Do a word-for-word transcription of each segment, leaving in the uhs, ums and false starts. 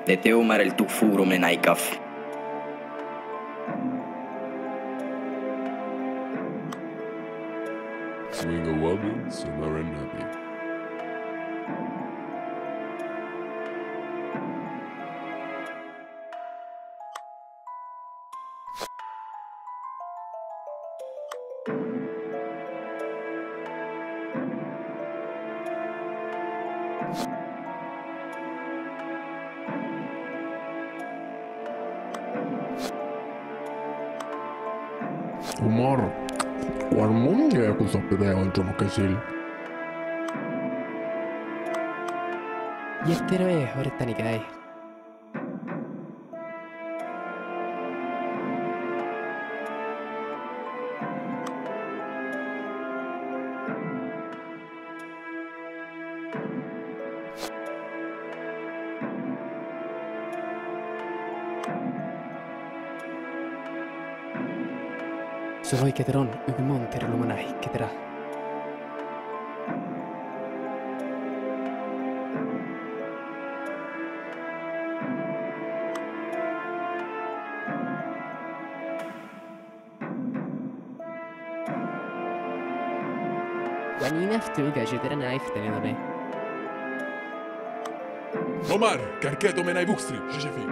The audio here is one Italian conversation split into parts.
Tete Omar el Tufuro Menaikaf. Swing a wobble, Summer Nabi. Umar, varmon ya kun soppida olacağım kesil. Jätterö ei hoidettani käy. Se voi keteron yky monteri lumana hikketera. Guanina ftuga jetera naiftene done. Omar, carcheto menai vuxtri, Gigefi.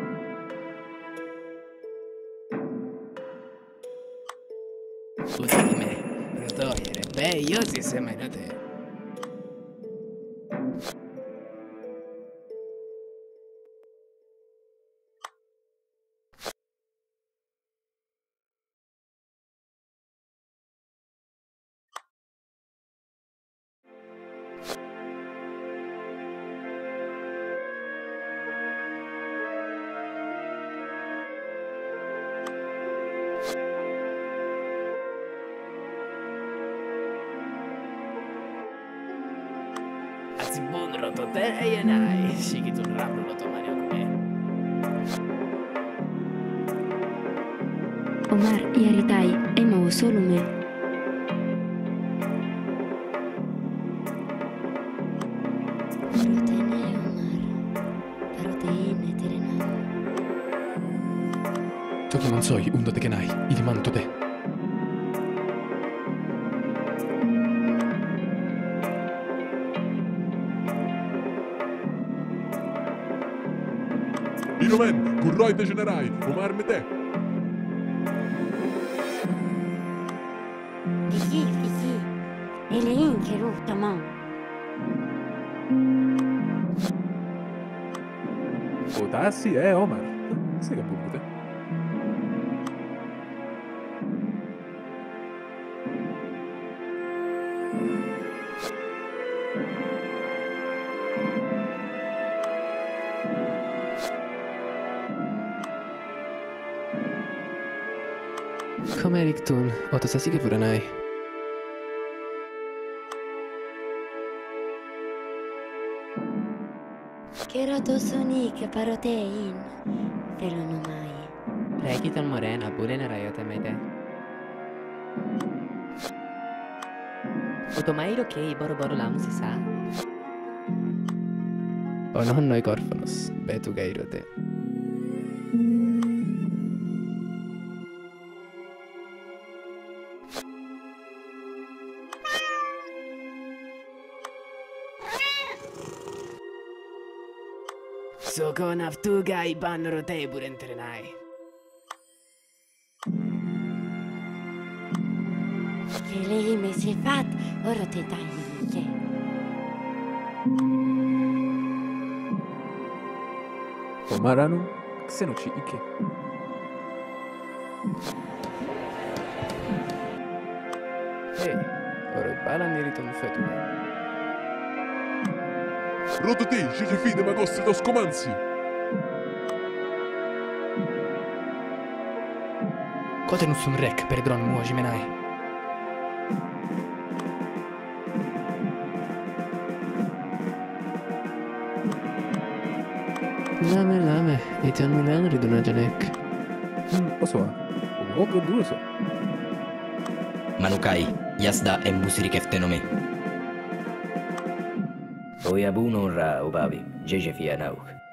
Scusami, lo togliere. Beh, io si sembra da te. Si buon roto te e nai, si che tu rapro lo tomani come. Omar yaritai ema usolume. Parotene Omar, proteine terenam. Toki non soi, undo te che nai, idi manto te. Inomen, curroi de generai, Omar mete. Fiji, fiji. Elein che ruttaman. Potassi è Omar. Sai che pubbute? Come Riktun, oto sa sige pure nai. Kerato sunik parotein. Felonomai. Reikitan morena, pure rajoite meite. Otomairo kei boro boro lamusi sa? Onhan noi korfanos, betu geirote. Soko naftuga i bannoro te pure intrenai. Che lei mi si fat ora te taglie. Omaranu, xenochi ike. Hei, ora il balan iriton fetule. Roto te, Gigefi de magostre dos comanzi. Kotenus un rek per dron muoji menai. Lame lame, itian milan riduna janek. Hmm, oso. Ogo duso. Manukai, Yasda en busiri keftenome. Oyabuno ra obavi, Jejefi anauk.